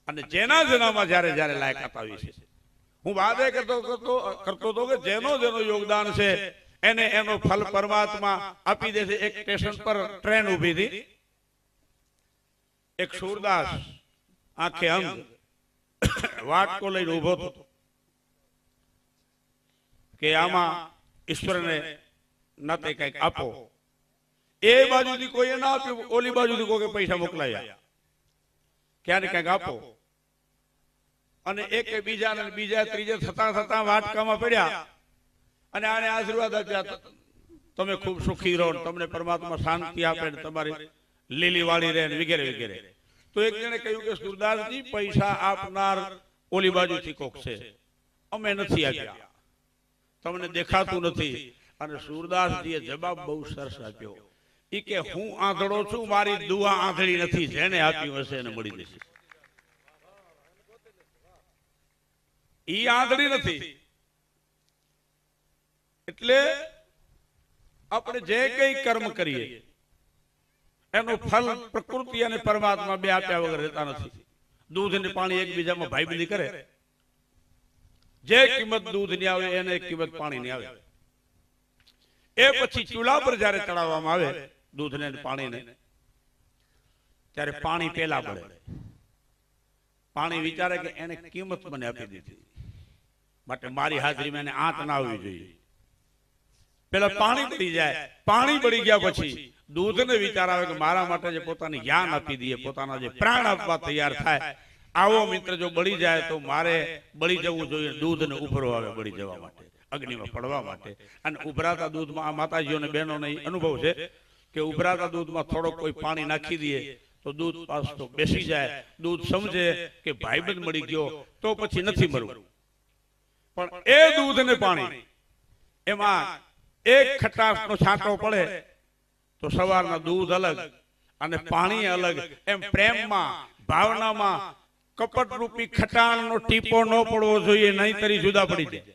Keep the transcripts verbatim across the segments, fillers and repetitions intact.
અને જેના જેનામાં જ્યારે જ્યારે લાયકાત આવી છે, હું વાદે કરતો કરતો કરતો હતો કે જેનો જેનો યોગદાન છે એને એનો ફલ પરમાત્મા આપી દેશે. એક સ્ટેશન પર ટ્રેન ઊભી હતી, એક સૂરદાસ આંખે અંગ વાટકો લઈને ઉભો હતો કે આમાં ઈશ્વરને નાતે કઈક આપો. એ બાજુથી કોઈ ના આપ્યું, ઓલી બાજુથી કોઈ પૈસા મોકલાયા, ક્યારે કઈક આપો. અને એક બીજા ને બીજા ત્રીજા થતા થતા વાટકામાં પડ્યા અને આને આશીર્વાદ આપ્યા, તમે ખૂબ સુખી રહો, તમને પરમાત્મા શાંતિ આપે, તમારી લીલી વાળી રહે વગેરે વગેરે. તો એક જણે કહ્યું કે સુરદાસજી, પૈસા આપનાર ઓલી બાજુથી કોક છે, અમે નથી આપ્યા, તમને દેખાતું નથી. અને સુરદાસજીએ જવાબ બહુ સરસ આપ્યો, ઈ કે હું આંધળો છું, મારી દુઆ આંધળી નથી, જેને આપ્યું હશે એને મળી જશે. ઈ આંધળી નથી. એટલે આપણે જે કઈ કર્મ કરીએ એનું ફલ પ્રકૃતિ અને પરમાત્મા બે આપ્યા વગર રહેતા નથી. દૂધ અને પાણી એકબીજામાં ભાઈબંધી કરે, જે કિંમત દૂધ ની આવે એને કિંમત પાણી ની આવે. એ પછી ચૂલા પર જયારે ચડાવવામાં આવે દૂધ ને પાણી ને, ત્યારે પાણી પેલા પડે. પાણી વિચારે કે એને કિંમત મને આપી દીધી, માટે મારી હાજરીમાં એને આંચ ના આવવી જોઈએ. પેલા પાણી બળી જાય, પાણી બળી ગયા પછી દૂધ ને વિચાર આવે કે મારા માટે જે પોતાની જ્ઞાન આપી દઈએ, પોતાના જે પ્રાણ આપવા તૈયાર થાય, આવો મિત્ર જો બળી જાય તો મારે બળી જવું જોઈએ. દૂધ ને ઉભરો આવે બળી જવા માટે, અગ્નિમાં પડવા માટે. અને ઉભરાતા દૂધમાં આ માતાજીઓને બહેનોને અનુભવ છે કે ઉભરાતા દૂધમાં થોડોક કોઈ પાણી નાખી દઈએ તો દૂધ પાસ તો બેસી જાય. દૂધ સમજે કે ભાઈબંધ મળી ગયો તો પછી નથી મરવું. પણ એ દૂધ ને પાણી એમાં એક ખટાશનો છાંટો પડે તો સવારના દૂધ અલગ અને પાણી અલગ. એમ પ્રેમમાં, ભાવનામાં કપટ રૂપી ખટાણનો ટીપો ન પડવો જોઈએ, નહીંતર જુદા પડી જાય.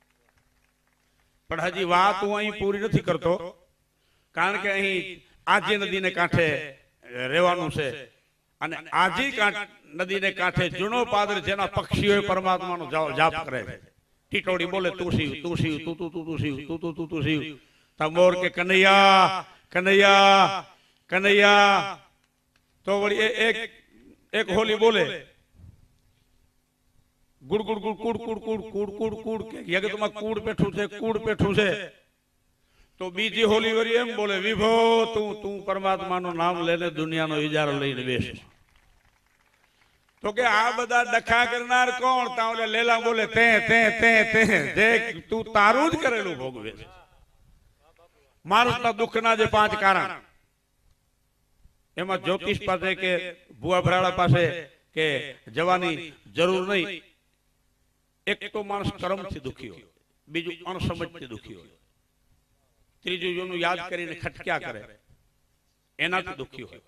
પણ હજી વાત હું અહીં પૂરી નથી કરતો, કારણ કે અહીં આજી નદીને કાંઠે રહેવાનું છે. અને આજી નદીને કાંઠે જૂનો પાદર જેના પક્ષીઓ પરમાત્માનો જાપ કરે છે. ટીટોડી બોલે તું શિવ, તું શિવ, તું તું તું તું શિવ, તું તું તું તું શિવ. તમોર કે કનૈયા કનૈયા કનૈયા. તો વળી એક એક હોલી બોલે ગુડ ગુડ ગુડ કુડ કુડ કુડ કુડ કુડ કુડ કે જગતમાં કુડ પેઠું છે, કુડ પેઠું છે. તો બીજી હોલી વળી એમ બોલે વિભો તું તું પરમાત્માનું નામ લઈને દુનિયાનો ઇજારો લઈને બેસ. તો કે આ બધા ડખા કરનાર કોણ? તાવલે લેલા બોલે તે તે તે તે જે તું તારું જ કરેલું ભોગવે છે. માણસના દુઃખના જે પાંચ કારણ, એમાં જ્યોતિષ પાસે કે ભુવા ભરાડા પાસે કે જવાની જરૂર નહીં. એક તો માણસ કર્મથી દુઃખી હોય, બીજું અણસમજથી દુઃખી હોય, ત્રીજું જેનું યાદ કરીને ખટક્યા કરે એનાથી દુઃખી હોય,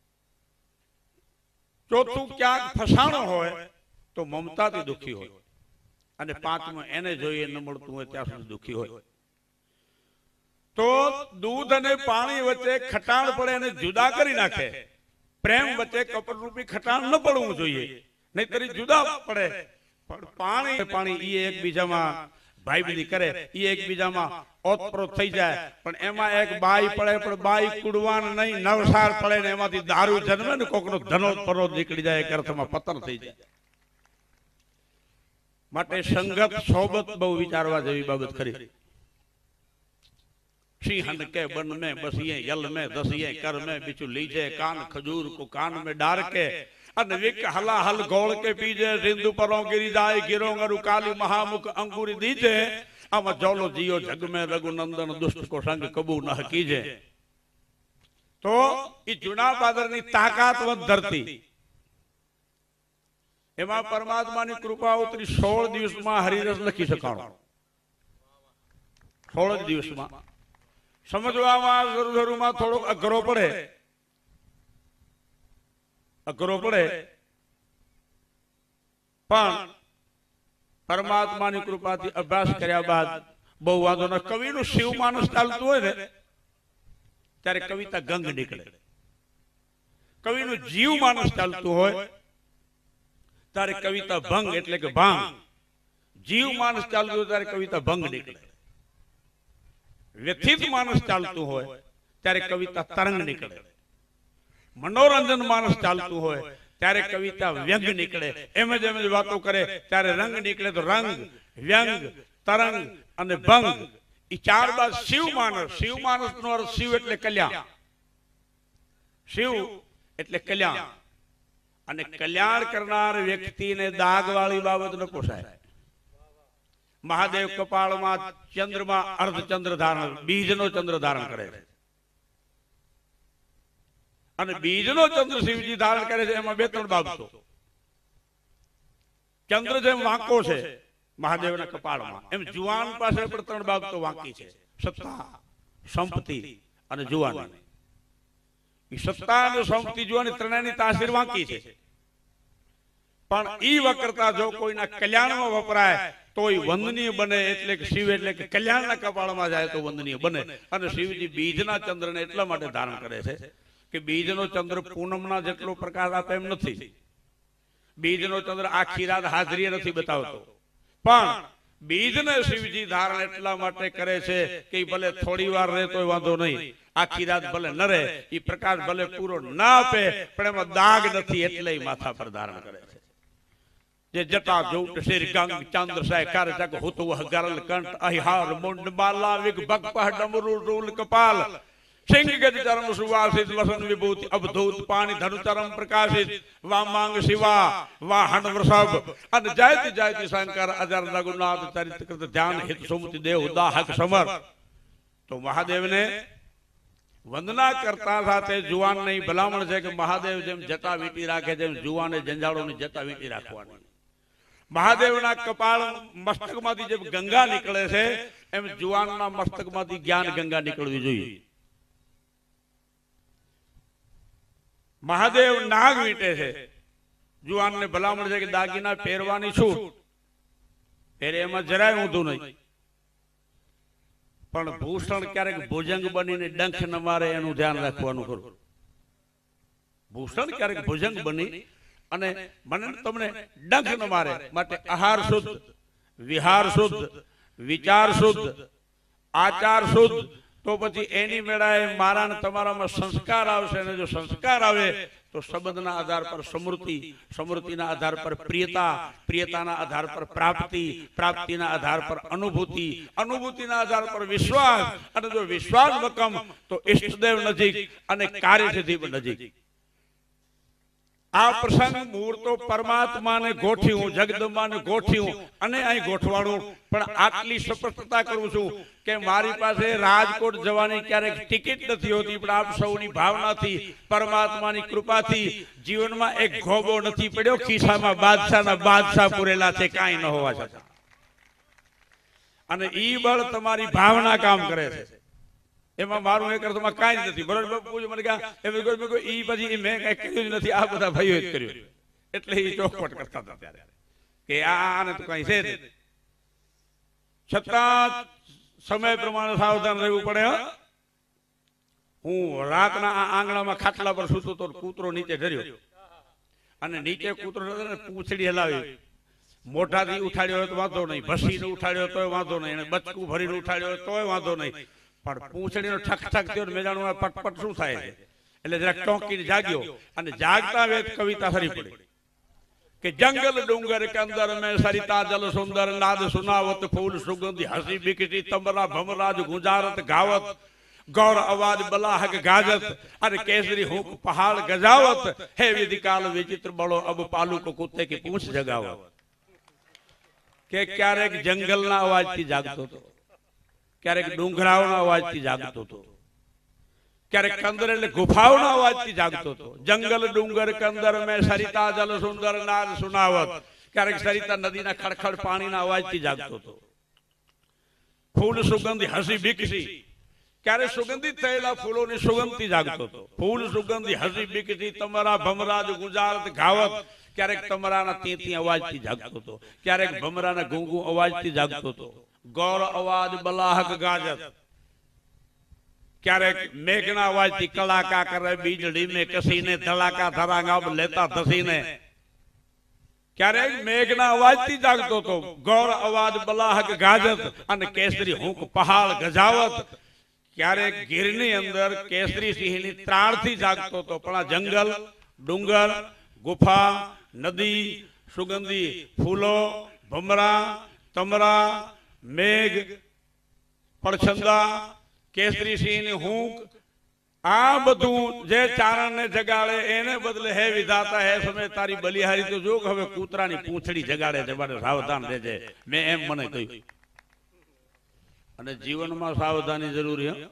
ચોથું ક્યાંક ફસાણો હોય તો મમતાથી દુઃખી હોય, અને પાંચમું એને જોઈએ ન મળતું હોય ત્યાં સુધી દુઃખી હોય. તો દૂધ અને પાણી વચ્ચે ખટાણ પડે એને જુદા કરી નાખે. પ્રેમ વચ્ચે કપટરૂપી ખટાણ ન પડવું જોઈએ, નહીતર જુદા પડે. પણ પાણી પાણી ઈ એકબીજામાં ભાઈબંધી કરે, ઈ એકબીજામાં ઓતપ્રોત થઈ જાય. પણ એમાં એક બાઈ પડે, પણ બાઈ કુડવાન નહીં, નવસાર પડે ને એમાંથી દારૂ જન્મે ને કોકનો ધનો પરોધ નીકળી જાય, એક અર્થમાં પતન થઈ જાય. માટે સંગત સોબત બહુ વિચારવા જેવી બાબત ખરી. सिंहन के बन में बसिए यल में दसिए कर में बिचु लीजे कान खजूर को कान में डार के अनविक हला हल गोल के पीजे सिंधु परों गिरी जाए गिरो गरु काली महामुख अंकुरी दीजे अम जोलो जियो जग में रघुनंदन दुष्ट को संग कबू न कीजे. तो ई जूना पादरनी ताकातवंत धरती एमा परमात्मानी कृपा उतरी सोल दिवस में हरिरस लखी सकाणो. सोल दिवस में समझवामां जरूर जरूर में थोड़ो अघरो पड़े अघरो पड़े पण परमात्मानी कृपाथी अभ्यास कर्या बाद बहु वांधो न. कविनु शिव मानस चालतुं होय ने त्यारे कविता गंग निकळे. कविनु जीव मानस चालतुं होय ત્યારે કવિતા ભંગ એટલે કે ભાંગ. જીવ માણસ ચાલતું હોય ત્યારે કવિતા ભંગ નીકળે. વ્યથિત માણસ ચાલતું હોય ત્યારે કવિતા તરંગ નીકળે. મનોરંજન માણસ ચાલતું હોય ત્યારે કવિતા વ્યંગ નીકળે. એમ જ એમ જ વાતો કરે ત્યારે રંગ નીકળે. તો રંગ, વ્યંગ, તરંગ અને ભંગ એ ચાર બાદ શિવ માણસ. શિવ માણસ નો અર્થ શિવ એટલે કલ્યાણ. શિવ એટલે કલ્યાણ. અને કલ્યાણ કરનાર વ્યક્તિને દાગ વાળી બાબત ન પોસાય. મહાદેવ કપાળમાં ચંદ્રમાં અર્ધચંદ્ર ધારણ, બીજનો ચંદ્ર ધારણ કરે છે. અને બીજનો ચંદ્ર શિવજી ધારણ કરે છે. એમાં બે ત્રણ બાબતો. ચંદ્ર જેમ વાંકો છે મહાદેવના કપાળમાં, એમ જુવાન પાસે પણ ત્રણ બાબતો વાંકી છે: સત્તા, સંપત્તિ અને જુવાની. સત્તા અને સંપત્તિ, જુવાની ત્રણેયની તાસીર વાંકી છે. પણ ઈ વક્રતા જો કોઈના કલ્યાણમાં વપરાય તો એ વંદનીય બને. એટલે કે શિવ એટલે કે કલ્યાણના કપાળમાં જાય તો વંદનીય બને. અને શિવજી બીજના ચંદ્રને એટલા માટે ધારણ કરે છે કે બીજનો ચંદ્ર પૂનમના જેટલો પ્રકાશ આપે એમ નથી. બીજનો ચંદ્ર આખી રાત હાજરી નથી બતાવતો. પણ બીજને શિવજી ધારણ એટલા માટે કરે છે કે ભલે થોડી વાર રહે તો વાંધો નહીં, આખી રાત ભલે ન રહે, એ પ્રકાશ ભલે પૂરો ના આપે પણ એમાં દાગ નથી એટલે માથા પર ધારણ કરે છે. જે જટા જોટ શિર ગંગ ચંદ્ર સાય કર જગ હુત વહ ગરલ કંઠ અહિહાર મુંડ માલા વિગ ભગ પહ ડમરુ રૂલ કપાલ સિંહ ગજ ચરમ સુવાસિત વસન વિભૂતિ અવધૂત પાણી ધનુ ચરમ પ્રકાશિત વામાંગ શિવા વાહન વૃષભ અને જયતિ જયતિ શંકર અજર રઘુનાથ ચરિત કૃત ધ્યાન હિત સુમતિ દેવ દાહક સમર. તો મહાદેવને વંદના કરતા સાથે જુવાન નહીં ભલામણ છે કે મહાદેવ જેમ જટા વીંટી રાખે જેમ જુવાને જંજાળોની જટા વીંટી રાખવાની. મહાદેવના કપાળ મસ્તકમાંથી જેમ ગંગા નીકળે છે એમ જુવાનના મસ્તકમાંથી જ્ઞાન ગંગા નીકળવી જોઈએ. મહાદેવ નાગ વીંટે છે. જુવાનને ભલામણ છે કે દાગીના પહેરવાની છૂટ, પહેરે એમાં જરાય ઊંધું નહીં. પણ ભૂષણ ક્યારેક ભુજંગ બનીને ડંખ ન મારે એનું ધ્યાન રાખવાનું ખરું. ભૂષણ ક્યારેક ભુજંગ બની અને મને તમને ડંખ ન મારે માટે આહાર શુદ્ધ, વિહાર શુદ્ધ, વિચાર શુદ્ધ, આચાર શુદ્ધ. તો પછી એની મેળાએ મારા ને તમારામાં સંસ્કાર આવશે. અને જો સંસ્કાર આવે તો સંબંધના આધાર પર સમૃદ્ધિ, સમૃદ્ધિના આધાર પર પ્રિયતા, પ્રિયતાના આધાર પર પ્રાપ્તિ, પ્રાપ્તિના આધાર પર અનુભૂતિ, અનુભૂતિના આધાર પર વિશ્વાસ, અને જો વિશ્વાસ મક્કમ તો ઈષ્ટદેવ નજીક અને કાર્યસિદ્ધિ નજીક. આ પ્રસંગ મુહૂર્તો પરમાત્માને ગોઠ્યું, જગદંબાને ગોઠ્યું અને અહીં ગોઠવાડું. પણ આટલી સ્પષ્ટતા કરું છું કે મારી પાસે રાજકોટ જવાની ક્યારેક ટિકિટ નથી હોતી, પણ આપ સૌની ભાવનાથી, પરમાત્માની કૃપાથી જીવનમાં એક ઘોબો નથી પડ્યો. ખિસ્સામાં બાદશાહના બાદશાહ પૂરેલા છે કાંઈ ન હોવા છતાં. અને ઈ બળ તમારી ભાવના કામ કરે છે. એમાં મારું એક અર્થમાં કાંઈ જ નથી. બરોબર મને કહ્યું ઈ પછી મેં કઈ કર્યું જ નથી, આ બધા ભાઈઓ જ કર્યું. એટલે એ ચોખવટ કરતા હતા ત્યારે કે આને તો કઈ છે જ. છતાં સમય પ્રમાણે સાવધાન રહેવું પડે. હું રાતના આ આંગણામાં ખાટલા પર સૂતો તો કૂતરો નીચે ઢર્યો અને નીચે કૂતરો પૂંછડી હલાવી. મોઢાથી ઉઠાડ્યો હોય તો વાંધો નહીં, ભસીને ઉઠાડ્યો તોય વાંધો નહીં, અને બચકું ભરીને ઉઠાડ્યો હોય તોય વાંધો નહીં. પણ પૂંછડીનો ઠક ઠક થયો મેં જાણું પટપટ શું થાય છે. એટલે જરાક ચોંકીને જાગ્યો અને જાગતા વેત કવિતા ફરી પડી કે જંગલ ડુંગર કે અંદર મેં સરિતા જલ સુંદર નાદ સુનાવત ફૂલ સુગંધી હસી બિકટી તમરા ભમરાજ ગુંજારત ગાવત ગૌર અવાજ બલાહક ગાજત અને કેસરી હુંક પહાડ ગજાવત હે વિધિકાલ વિચિત્ર બળો અબ પાલુ કો કુત્તે की पूंछ જગાવત. કે ક્યારેક જંગલના અવાજથી જાગતો હતો, ક્યારેક ડુંગરાઓના અવાજથી જાગતો હતો, ક્યારેક કંદર એટલે ગુફાઓના અવાજથી જાગતો હતો. જંગલ ડુંગર કંદર મેં સરિતા જલ સુંદર નાદ સુનાવત. ક્યારેક સરિતા નદીના ખડખડ પાણીના અવાજથી જાગતો હતો. ફૂલ સુગંધી હસી બિકસી, ક્યારેક સુગંધિત થયેલા ફૂલોની સુગંધથી જાગતો હતો. ફૂલ સુગંધી હસી બિકસી તમરા ભમરાજ ગુંજારત ગાવત. ક્યારેક તમરાના તીતી અવાજથી જાગતો હતો, ક્યારેક ભમરાના ગુંગુ અવાજથી જાગતો હતો. ગૌર અવાજ બલાહક ગાજત, ક્યારેક મેઘના અવાજથી કલાકા કરે બીજળી મેં કસીને ધડાકા ધરાંગા લેતા ધસીને. ક્યારેક મેઘના અવાજથી જાગતો હતો, ગોળ અવાજ બલાહક ગાજત અને કેસરી હુંક પહાડ ગજાવત. ક્યારેક ગીરની અંદર કેસરી સિંહની ત્રાળથી જાગતો હતો, પણ આ જંગલ, ડુંગર, ગુફા, નદી, સુગંધી ફૂલો, ભમરા, તમરા, મેઘ, પડછંદા, કેસરી સિંહની હુંક, આ બધું જે ચારણને જગાડે એને બદલે હે વિધાતા હે સમય તારી બલિહારી તો જો હવે કૂતરાની પૂંછડી જગાડે છે, મને સાવધાન રહેજે. મેં એમ મને કહ્યું. અને જીવનમાં સાવધાની જરૂરી, હે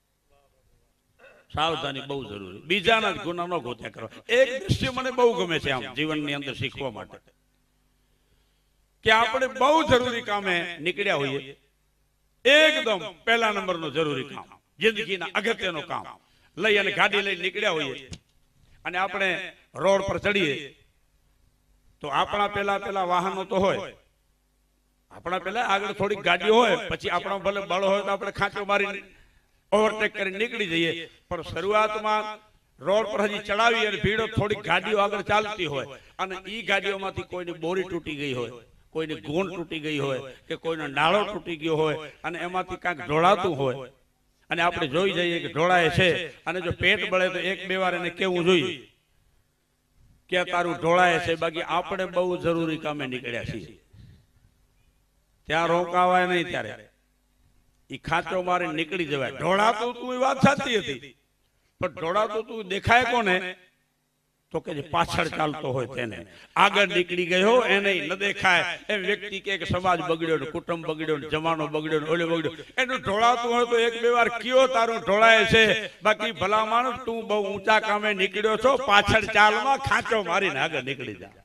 સાવધાની બહુ જરૂરી. બીજાના જ ગુના ન ગોત્યા કરવા. એક દ્રશ્ય મને બહુ ગમે છે આમ જીવનની અંદર શીખવા માટે, કે આપણે બહુ જરૂરી કામે નીકળ્યા હોઈએ, એકદમ પહેલા નંબરનું જરૂરી કામ, જિંદગીના અગત્યનું કામ લઈ અને ગાડી લઈ નીકળ્યા હોઈએ, અને આપણે રોડ પર ચડીએ તો આપણા પેલા પેલા વાહનો તો હોય, આપણા પેલા આગળ થોડીક ગાડીઓ હોય, પછી આપણા ભલે બળ હોય તો આપણે ખાંચો મારી ઓવરટેક કરી નીકળી જઈએ. પણ શરૂઆતમાં રોડ પર હજી ચડાવી અને ભીડો થોડીક ગાડીઓ આગળ ચાલતી હોય, અને ઈ ગાડીઓમાંથી કોઈની બોરી તૂટી ગઈ હોય, કોઈની ગોણ તૂટી ગઈ હોય, કે કોઈનો નાળો તૂટી ગયો હોય, અને એમાંથી કાંઈક ઢોળાતું હોય, અને આપણે જોઈ જઈએ કે ઢોળાય છે, અને જો પેટ બળે તો એક બે વાર એને કેવું જોઈએ કે તારું ઢોળાય છે. બાકી આપણે બહુ જરૂરી કામે નીકળ્યા છીએ, ત્યાં રોકાવાય નહીં, ત્યારે ઈ ખાંચો મારી નીકળી જવાય. ઢોળાતું તું એ વાત સાચી હતી, પણ ઢોળાતું તું દેખાય કોને? તો કે જે પાછળ ચાલતો હોય તેને. આગળ નીકળી ગયો એને ન દેખાય. એમ વ્યક્તિ કે સમાજ બગડ્યો ને, કુટુંબ બગડ્યો ને, જમાનો બગડ્યો ને, ઓલે બગડ્યો, એનું ઢોળાતું હોય તો એક બે વાર કયો તારું ઢોળાય છે. બાકી ભલા માણસ તું બહુ ઊંચા કામે નીકળ્યો છો, પાછળ ચાલમાં ખાંચો મારીને આગળ નીકળી જા.